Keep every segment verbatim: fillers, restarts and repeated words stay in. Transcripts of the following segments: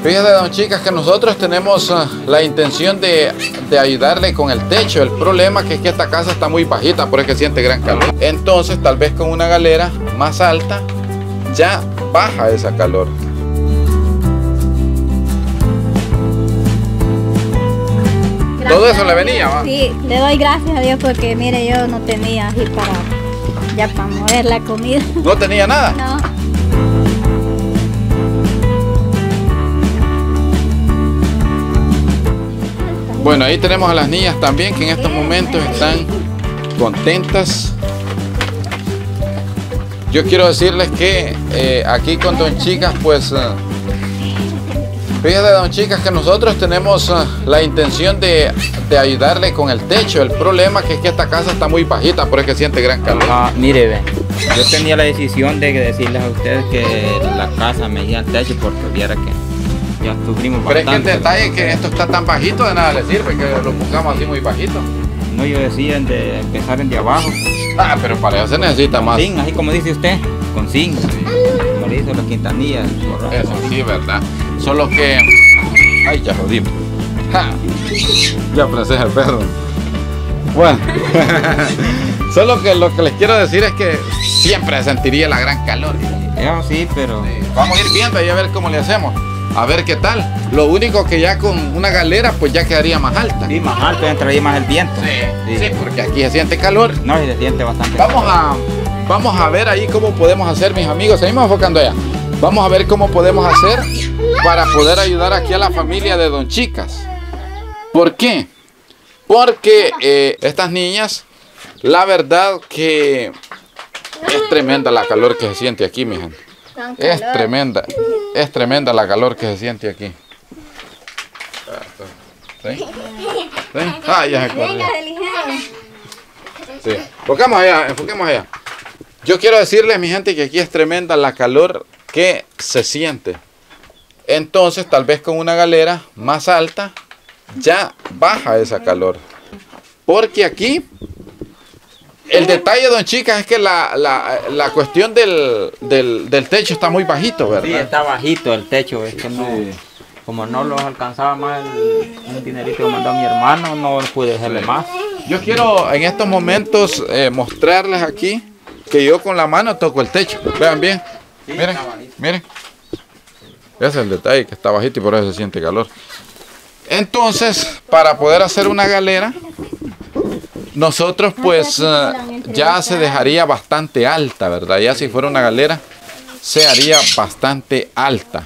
Fíjate, don Chicas, que nosotros tenemos uh, la intención de, de ayudarle con el techo. El problema que es que esta casa está muy bajita, por eso que siente gran calor. Entonces, tal vez con una galera más alta, ya baja esa calor. Gracias. Todo eso le venía, ¿va? Sí, le doy gracias a Dios porque, mire, yo no tenía así para, ya para mover la comida. ¿No tenía nada? No. Bueno, ahí tenemos a las niñas también que en estos momentos están contentas. Yo quiero decirles que eh, aquí con don Chicas, pues, uh, fíjate, don Chicas, que nosotros tenemos uh, la intención de, de ayudarle con el techo. El problema que es que esta casa está muy bajita, por eso que siente gran calor. Ah, mire, ve, yo tenía la decisión de decirles a ustedes que la casa me iba al techo porque viera que ya sufrimos bastante. Pero es que el detalle es que esto está tan bajito, de nada le sirve que lo pongamos así muy bajito. No, yo decía de empezar en de abajo. Ah, pero para eso se necesita con más. Zinc, así como dice usted, con zinc. Sí. Como le hizo la Quintanilla. Eso sí, verdad. Solo que... Ay, ya jodimos. Ja. Ya prensé el perro. Bueno. Solo que lo que les quiero decir es que siempre sentiría la gran calor. Eso sí, pero... Sí. Vamos a ir viendo y a ver cómo le hacemos. A ver qué tal. Lo único que ya con una galera pues ya quedaría más alta. Sí, más alto, entraría más el viento. Sí, sí, sí, porque aquí se siente calor. No, y se siente bastante Vamos calor. a, vamos a ver ahí cómo podemos hacer, mis amigos. Seguimos enfocando allá. Vamos a ver cómo podemos hacer para poder ayudar aquí a la familia de don Chicas. ¿Por qué? Porque eh, estas niñas, la verdad que es tremenda la calor que se siente aquí, mi gente. Es tremenda, es tremenda la calor que se siente aquí. ¿Sí? ¿Sí? Ah, ya se corrió. Sí. Enfoquemos allá, enfoquemos allá. Yo quiero decirles, mi gente, que aquí es tremenda la calor que se siente. Entonces, tal vez con una galera más alta, ya baja esa calor. Porque aquí... El detalle, don Chicas, es que la, la, la cuestión del, del, del techo está muy bajito, ¿verdad? Sí, está bajito el techo, es que no, sí. Como no los alcanzaba más el, un dinerito que mandó mi hermano, no pude hacerle sí. más. Yo quiero en estos momentos eh, mostrarles aquí que yo con la mano toco el techo. Vean bien, sí, miren, miren. Ese es el detalle, que está bajito y por eso se siente calor. Entonces, para poder hacer una galera, nosotros pues uh, ya se dejaría bastante alta, ¿verdad? Ya si fuera una galera se haría bastante alta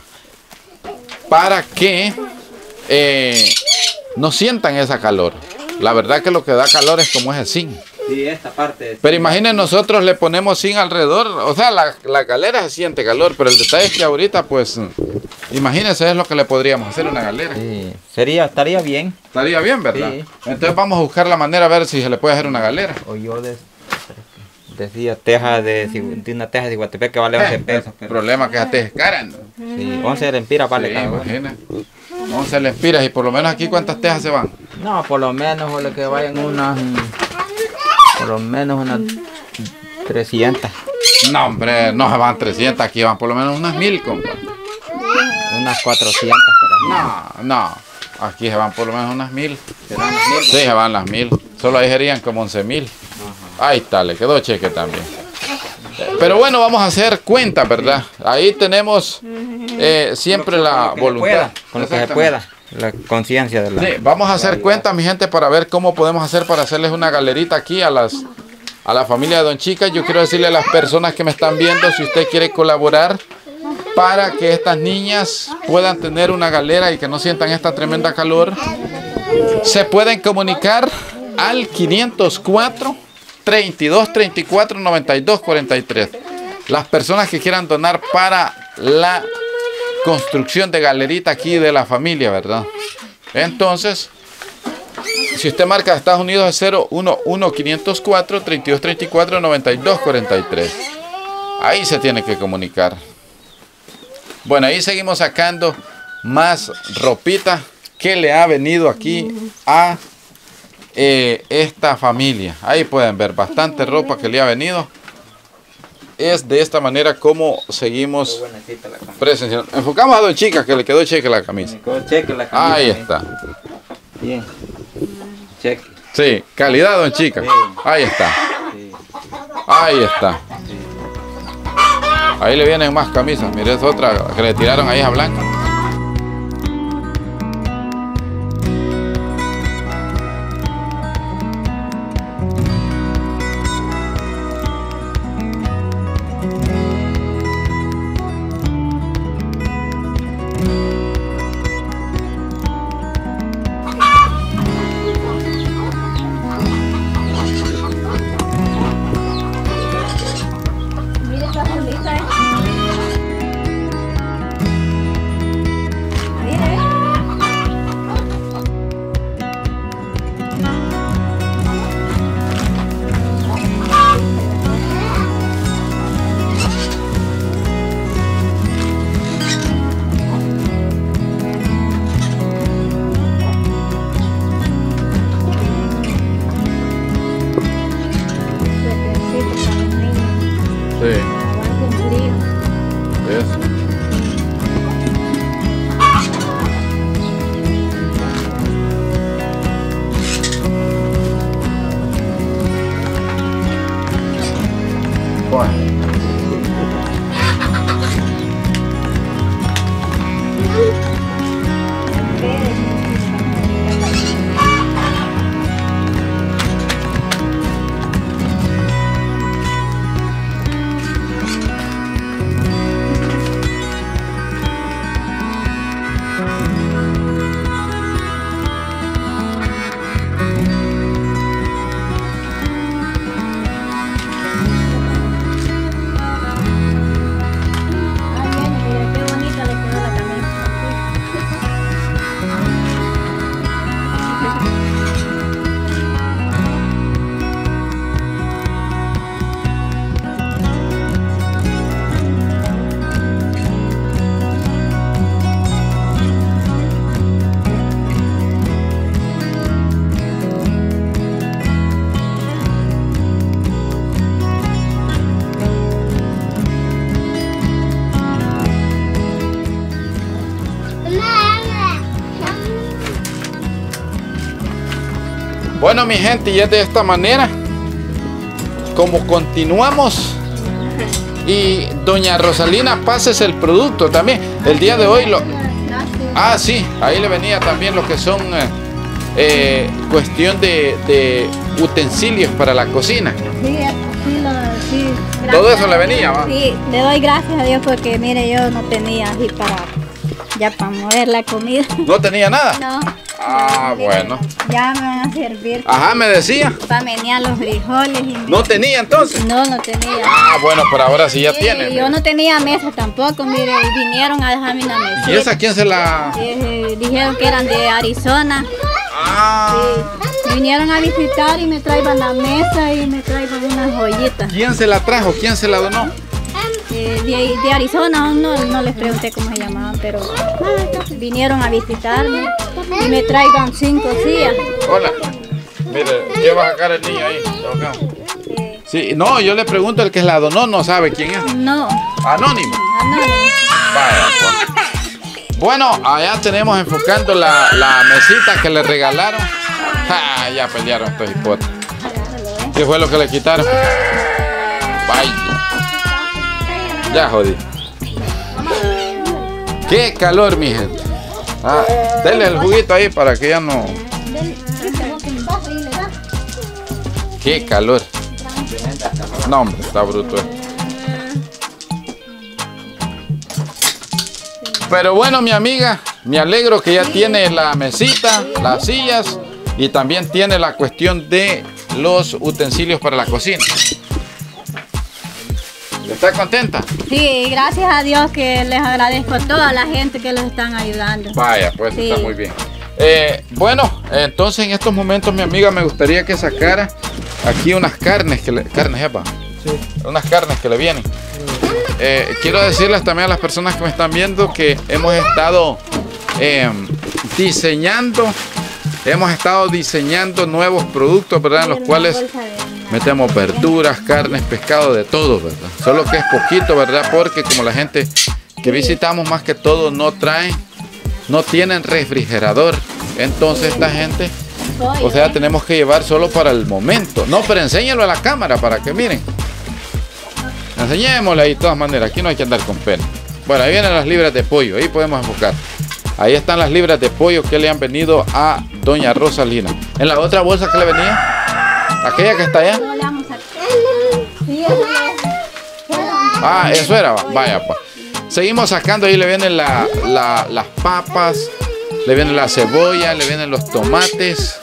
para que eh, no sientan esa calor. La verdad que lo que da calor es como ese zinc. Sí, esta parte. Pero imaginen, nosotros le ponemos zinc alrededor, o sea, la, la galera se siente calor, pero el detalle es que ahorita pues, imagínense, es lo que le podríamos hacer a una galera. Sí, sería, estaría bien. Estaría bien, ¿verdad? Sí. Entonces vamos a buscar la manera a ver si se le puede hacer una galera. O yo de, decía teja de, de una teja de Iguatepec que vale once Eh, pesos. El Pero, problema es que esa teja es cara, ¿no? sí, once lempiras vale Sí, cada uno. imagina. once lempiras y por lo menos aquí ¿cuántas tejas se van? No, por lo menos o le que vayan unas, por lo menos unas trescientas. No, hombre, no se van trescientas, aquí van por lo menos unas mil, compa. Unas cuatrocientas por ahí. No, no, aquí se van por lo menos unas mil. ¿Se van las mil? Sí, se van las mil. Solo ahí serían como once mil. Ahí está, le quedó cheque también. Pero bueno, vamos a hacer cuentas, ¿verdad? Ahí tenemos eh, siempre la voluntad. Con lo que se pueda, la conciencia de la... Sí, vamos a hacer cuentas, mi gente, para ver cómo podemos hacer para hacerles una galerita aquí a las a la familia de don Chicas. Yo quiero decirle a las personas que me están viendo, si usted quiere colaborar para que estas niñas puedan tener una galera y que no sientan esta tremenda calor, se pueden comunicar al quinientos cuatro, treinta y dos, treinta y cuatro, noventa y dos, cuarenta y tres. Las personas que quieran donar para la construcción de galerita aquí de la familia, ¿verdad? Entonces, si usted marca Estados Unidos es cero uno uno, quinientos cuatro, treinta y dos, treinta y cuatro, noventa y dos, cuarenta y tres. Ahí se tiene que comunicar. Bueno, ahí seguimos sacando más ropita que le ha venido aquí a eh, esta familia. Ahí pueden ver bastante ropa que le ha venido. es de esta manera como seguimos presenciando. Enfocamos a Don Chica, que le quedó cheque la camisa. Me quedó cheque la camisa. Ahí está. Bien. Cheque. Sí, calidad, Don Chica. Sí. Ahí está. Sí. Ahí está. Sí. Ahí le vienen más camisas. Mire, es otra que le tiraron ahí a Blanca. Mire esta solita, ¿eh? Mire. Suétercito para los niños. Sí, Aguanten frío. eso. Bueno. Ay, mire, qué bonita le quedó la camisa. Bueno, mi gente, y es de esta manera como continuamos. Y doña Rosalina, pases el producto también. El día de hoy lo... Ah, sí, ahí le venía también lo que son eh, eh, cuestión de, de utensilios para la cocina. Sí, sí, lo, sí. Todo Gracias eso le a venía, Dios. ¿va? Sí, le doy gracias a Dios porque mire, yo no tenía así para, ya para mover la comida. ¿No tenía nada? No. Ah, Mire, bueno. Ya me van a servir Ajá, me decía. para menear los frijoles. Y ¿No tenía entonces? No, no tenía. Ah, bueno, pero ahora sí ya Sí, tiene. yo no tenía mesa tampoco, mire, y vinieron a dejarme una mesa. ¿Y esa quién se la...? Eh, dijeron que eran de Arizona. Ah, Sí. Vinieron a visitar y me traían la mesa y me traían unas joyitas. ¿quién se la trajo? ¿Quién se la donó? Eh, de, de Arizona, aún no, no les pregunté cómo se llamaban, pero vinieron a visitarme y me traigan cinco sillas. Hola. Mire, lleva a sacar el niño ahí. Acá. Eh, Sí, no, yo le pregunto el que la donó, no sabe quién es. no, Anónimo. anónimo. Vaya, pues. Bueno, allá tenemos enfocando la, la mesita que le regalaron. Ja, ya pelearon estos hipotes. ¿Qué fue lo que le quitaron? Vaya. Ya jodí. Qué calor, mi gente. Ah, denle el juguito ahí para que ya no... Qué calor. No, hombre, está bruto esto. Pero bueno, mi amiga, me alegro que ya tiene la mesita, las sillas y también tiene la cuestión de los utensilios para la cocina. ¿Está contenta? Sí, gracias a Dios que les agradezco a toda la gente que los están ayudando. Vaya, pues Sí. está muy bien. Eh, bueno, entonces en estos momentos, mi amiga, me gustaría que sacara aquí unas carnes, que le, carnes, epa. Sí. Unas carnes que le vienen. Eh, quiero decirles también a las personas que me están viendo que hemos estado eh, diseñando, hemos estado diseñando nuevos productos, ¿verdad? En los Una cuales bolsa de Metemos verduras, carnes, pescado, de todo, ¿verdad? Solo que es poquito, ¿verdad? Porque como la gente que visitamos más que todo no traen, no tienen refrigerador. Entonces esta gente, o sea, tenemos que llevar solo para el momento. No, pero enséñalo a la cámara para que miren. Enseñémosle ahí de todas maneras. Aquí no hay que andar con pena. Bueno, ahí vienen las libras de pollo. Ahí podemos enfocar. Ahí están las libras de pollo que le han venido a doña Rosalina. En la otra bolsa que le venía, aquella que está allá. Ah, eso era. Vaya, pues. Seguimos sacando. Ahí le vienen la, la, las papas, le viene la cebolla, le vienen los tomates.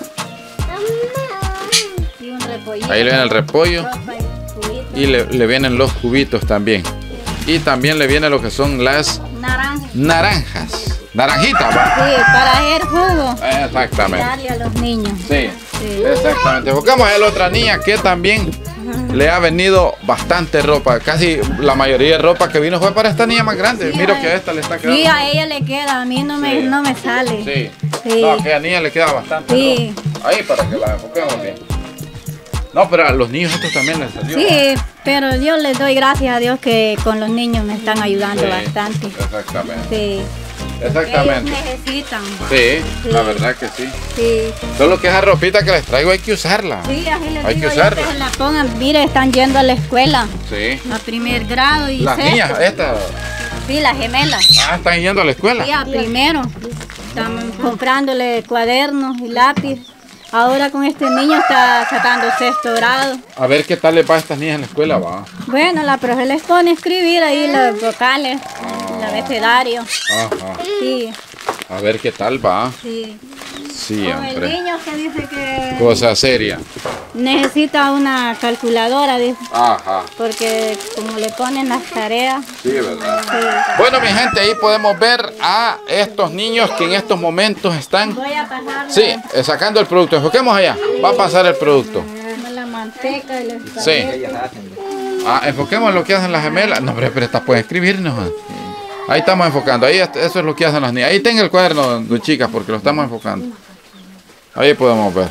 Ahí le viene el repollo. Y le, le vienen los cubitos también. Y también le viene lo que son las Naranja. naranjas. Naranjitas, ¿va? Sí, para hacer jugo. Exactamente. Darle a los niños. Sí, Sí. exactamente. Buscamos a la otra niña que también le ha venido bastante ropa. Casi la mayoría de ropa que vino fue para esta niña más grande. Sí, Miro a que a esta le está quedando. Sí, a ella le queda, a mí no me, Sí. no me sale. Sí. Sí. No, a aquella niña le queda bastante Sí. ropa. Ahí para que la enfoquemos bien. No, pero a los niños estos también les salió. Sí, pero yo les doy gracias a Dios que con los niños me están ayudando Sí, bastante. Exactamente. Sí. Exactamente. Ellos necesitan. Sí, Sí. la verdad que sí. Sí. Solo que esa ropita que les traigo hay que usarla. Sí, así les Hay digo que yo usarla. que se la pongan. Mire, están yendo a la escuela, Sí. a primer grado y Las sexto. niñas, estas. Sí, las gemelas. Ah, están yendo a la escuela. Sí, a primero. Están comprándole cuadernos y lápiz. Ahora con este niño está sacando sexto grado. A ver qué tal les va a estas niñas en la escuela, va. Bueno, la profe les pone a escribir ahí los vocales, el abecedario. Ajá. Sí, A ver qué tal va. sí. Con el Siempre. niño que dice que Cosa seria. necesita una calculadora, dice, Ajá. porque como le ponen las tareas. Sí, verdad. Sí. Bueno, mi gente, ahí podemos ver a estos niños que en estos momentos están, Voy a pasar sí, eh, sacando el producto. Enfoquemos allá. Va a pasar el producto. la manteca y los Sí. Ellas hacen. Ah, enfoquemos lo que hacen las gemelas. No, pero, pero estas pueden escribirnos. ah. Ahí estamos enfocando. Ahí est- eso es lo que hacen las niñas. Ahí tengo el cuaderno, de chicas, porque lo estamos enfocando. Ahí podemos ver.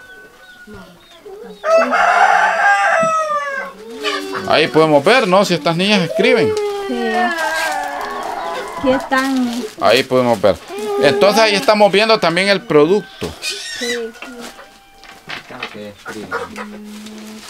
Ahí podemos ver, ¿no? Si estas niñas escriben. Sí. Aquí están. Ahí podemos ver. Entonces ahí estamos viendo también el producto. Sí. Que escriben.